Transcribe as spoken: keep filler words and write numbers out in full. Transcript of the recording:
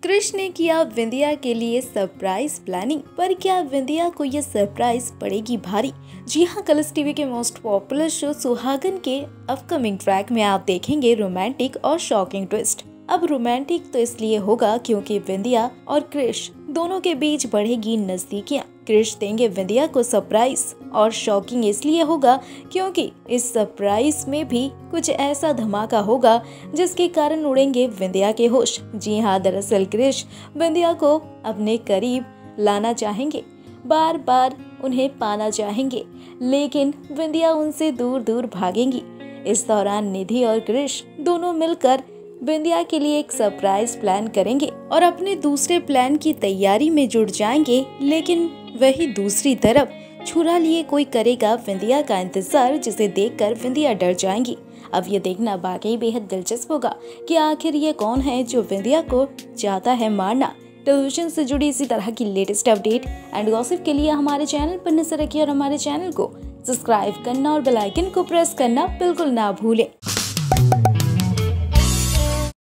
कृष ने किया विंध्या के लिए सरप्राइज प्लानिंग, पर क्या विंध्या को ये सरप्राइज पड़ेगी भारी? जी हाँ, कलर्स टीवी के मोस्ट पॉपुलर शो सुहागन के अपकमिंग ट्रैक में आप देखेंगे रोमांटिक और शॉकिंग ट्विस्ट। अब रोमांटिक तो इसलिए होगा क्योंकि विंध्या और कृष दोनों के बीच बढ़ेगी नजदीकियां। कृष देंगे विंध्या को सरप्राइज, और शॉकिंग इसलिए होगा क्योंकि इस सरप्राइज में भी कुछ ऐसा धमाका होगा जिसके कारण उड़ेंगे विंध्या के होश। जी हाँ, दरअसल कृष विंध्या को अपने करीब लाना चाहेंगे, बार बार उन्हें पाना चाहेंगे, लेकिन विंध्या उनसे दूर दूर भागेंगी। इस दौरान निधि और कृष दोनों मिलकर विंध्या के लिए एक सरप्राइज प्लान करेंगे और अपने दूसरे प्लान की तैयारी में जुट जाएंगे। लेकिन वही दूसरी तरफ छुरा लिए कोई करेगा विंध्या का इंतजार, जिसे देखकर विंध्या डर जाएंगी। अब ये देखना वाकई बेहद दिलचस्प होगा कि आखिर ये कौन है जो विंध्या को चाहता है मारना। टेलीविजन से जुड़ी इसी तरह की लेटेस्ट अपडेट एंड गॉसिप के लिए हमारे चैनल पर नजर रखिए और हमारे चैनल को सब्सक्राइब करना और बेल आइकन को प्रेस करना बिल्कुल ना भूलें।